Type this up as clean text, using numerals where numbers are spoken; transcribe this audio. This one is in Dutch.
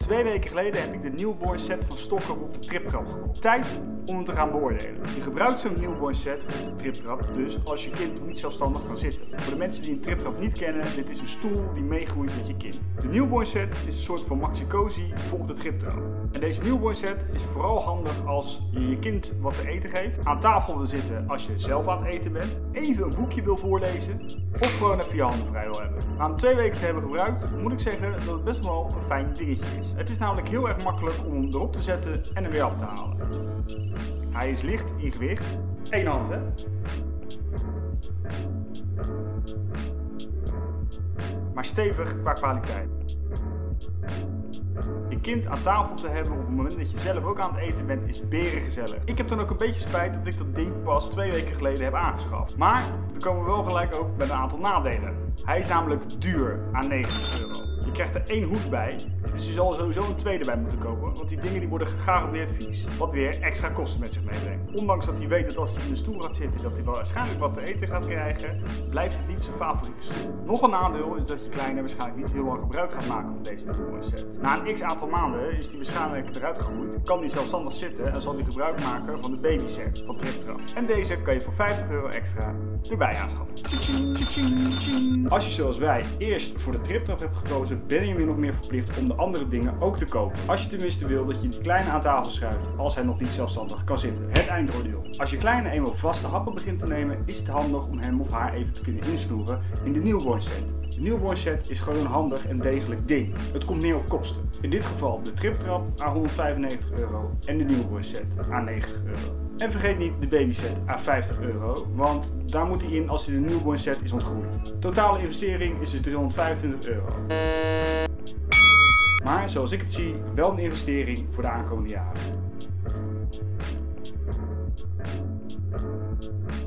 2 weken geleden heb ik de newborn set van Stokker op de triptrap gekocht. Tijd om hem te gaan beoordelen. Je gebruikt zo'n newborn set op de triptrap dus als je kind nog niet zelfstandig kan zitten. Voor de mensen die een triptrap niet kennen, dit is een stoel die meegroeit met je kind. De newborn set is een soort van maxi-cosi voor op de triptrap. En deze newborn set is vooral handig als je je kind wat te eten geeft, aan tafel wil zitten als je zelf aan het eten bent, even een boekje wil voorlezen of gewoon even je handen vrij wil hebben. Na hem 2 weken te hebben gebruikt, moet ik zeggen dat het best wel een fijn dingetje is. Het is namelijk heel erg makkelijk om hem erop te zetten en hem weer af te halen. Hij is licht in gewicht. 1 hand, hè? Maar stevig qua kwaliteit. Je kind aan tafel te hebben op het moment dat je zelf ook aan het eten bent is berengezellig. Ik heb dan ook een beetje spijt dat ik dat ding pas 2 weken geleden heb aangeschaft. Maar dan komen we wel gelijk ook met een aantal nadelen. Hij is namelijk duur aan €90. Je krijgt er 1 hoes bij, dus je zal er sowieso een tweede bij moeten kopen, want die dingen die worden gegarandeerd vies. Wat weer extra kosten met zich meebrengt. Ondanks dat hij weet dat als hij in de stoel gaat zitten, dat hij wel waarschijnlijk wat te eten gaat krijgen, blijft het niet zijn favoriete stoel. Nog een nadeel is dat je kleine waarschijnlijk niet heel lang gebruik gaat maken van deze newborn set. Na een x-aantal maanden is hij waarschijnlijk eruit gegroeid, kan hij zelfstandig zitten en zal hij gebruik maken van de baby set van Triptrap. En deze kan je voor €50 extra erbij aanschaffen. Als je zoals wij eerst voor de Triptrap hebt gekozen, ben je weer nog meer verplicht om de andere dingen ook te kopen. Als je tenminste wil dat je die kleine aan tafel schuift als hij nog niet zelfstandig kan zitten. Het eindoordeel. Als je kleine eenmaal vaste happen begint te nemen, is het handig om hem of haar even te kunnen insnoeren in de newborn set. De newborn set is gewoon een handig en degelijk ding. Het komt neer op kosten. In dit geval de Triptrap aan €195 en de newborn set aan €90. En vergeet niet de baby set aan €50, want daar moet hij in als hij de newborn set is ontgroeid. Totale investering is dus €325. Maar zoals ik het zie, wel een investering voor de aankomende jaren.